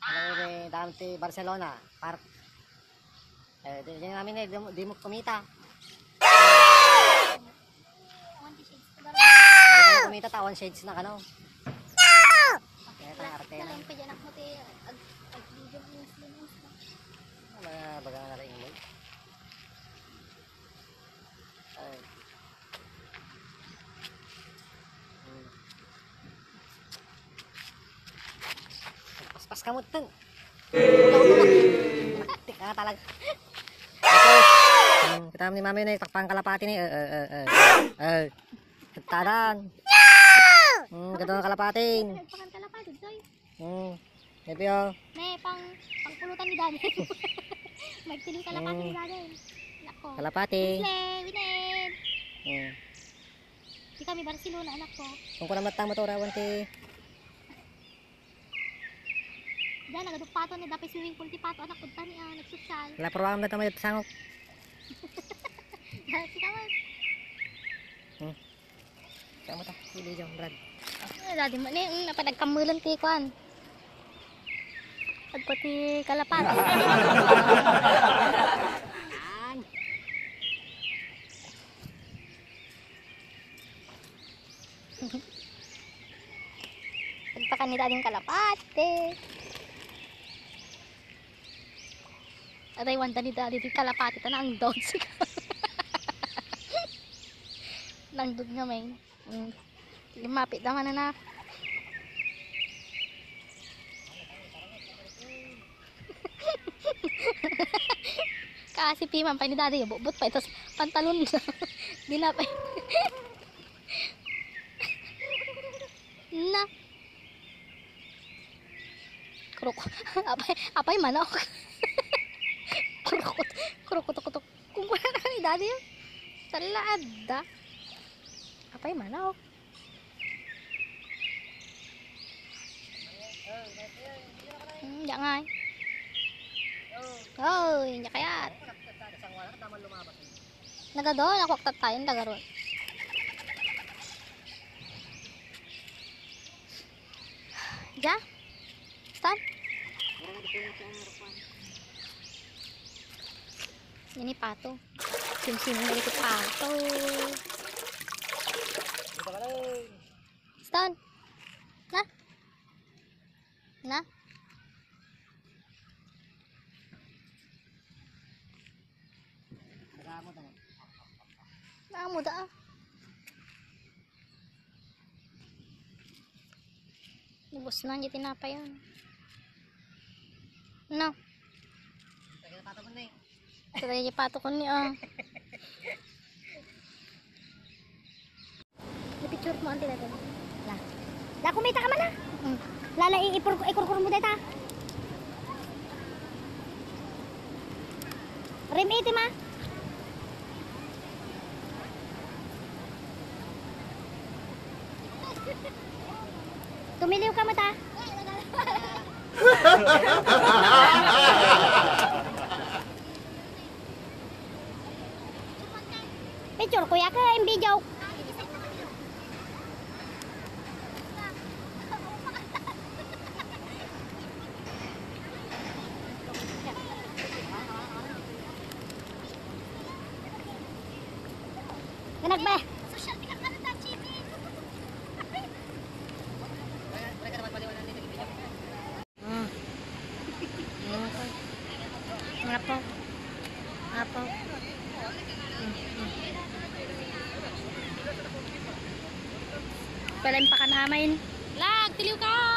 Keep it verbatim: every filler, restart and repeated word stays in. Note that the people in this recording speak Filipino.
Ano yung dami ti Barcelona, park. Eh, di, di namin eh, di, mo- di mo kumita. Di mo kumita ta, one shades na kano. Kaya tayo arte na. Nalang pa dyan ako te. Ag-video mo yung slimus mo. Ano, baga na rin mo. Ay. Hmm. Paspas kamot dun. Tik nga talaga. Hmm, kita ni mami na takpang kalapati ni. Eh, eh, eh, eh. Eh. Tadan. Hmm, gato ng kalapatin. Nagpakan ka lapad, Zoy. Hmm. Nepyo. May pang pangpulutan ni Daddy. Magtiling kalapati Mm. ni Daddy. Nako. Kalapati. Slay, winin. Hmm. Di kami Barcelona, anak ko. Kung ko na matang motorawan ti. Diyan, nagadupato ni Dapi swimming pool ti Pato, anak ko tani, ah, nagsosyal. Wala program na tamayot sangok. Si Kawan. Hmm. Kaya mo ta. Hindi dyan, Brad. Ah, Daddy mo, ni, mm, napanagkamulan ti Kwan. Pagko ti kalapati. Pagpakan ni Daddy yung kalapati. Aray, wanda ni Daddy ti kalapati. Ito na ang dog siya. Nang dog nga may. Mm. Limapit naman na na. Kasi piman pa ni Daddy yung bubot pa. Ito pantalon na. Dinapay. Na. Kruk. Apay, apay manok. Krukot. Krukot kutok. Kung wala na ni Daddy yun. Talaada. Apay manok. Hmm, diyan nga eh. Oh, hindi kaya. Nagadol, nakwaktat tayo, nagaroon. Diyan? Stan? Yan ni Pato. Sim-sim na ito Pato. Stan? Na? Na? Ah, muda ah. Lubos na, hindi tinapa yan. No? Ito tayo yung pato ko niya ah. Napicture mo ang tinatin. La. La, kumita ka man ah. Mm. Lala, ikurkur mo dito ah. Rim itim ah. Tumiliw ka mata. Picture kuya ka yung video. Ganag ba? Social media ka na chibi. Hmm. Ngapo. Ngapo. Palain pa ka namin. Lag, tiliw ka!